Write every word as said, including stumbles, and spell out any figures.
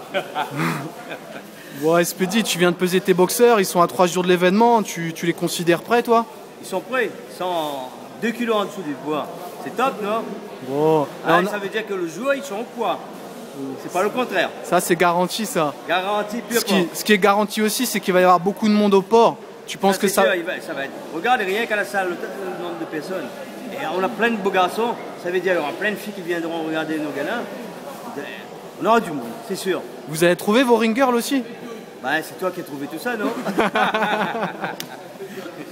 Bon, Expédie, tu viens de peser tes boxeurs, ils sont à trois jours de l'événement, tu, tu les considères prêts, toi? Ils sont prêts, ils sont deux kilos en dessous du poids. C'est top, non? Bon, Ah, on a- ça veut dire que le jour, ils sont au poids. C'est pas le contraire. ça c'est garanti, ça. Garantie pure. Ce qui, ce qui est garanti aussi, c'est qu'il va y avoir beaucoup de monde au port. Tu penses que ça... Sûr, il va- ça va être... Regarde rien qu'à la salle, le, le nombre de personnes. Et on a plein de beaux garçons, ça veut dire qu'il y aura plein de filles qui viendront regarder nos galins. On aura du monde, c'est sûr. Vous avez trouvé vos ring girls aussi? Bah, c'est toi qui as trouvé tout ça, non?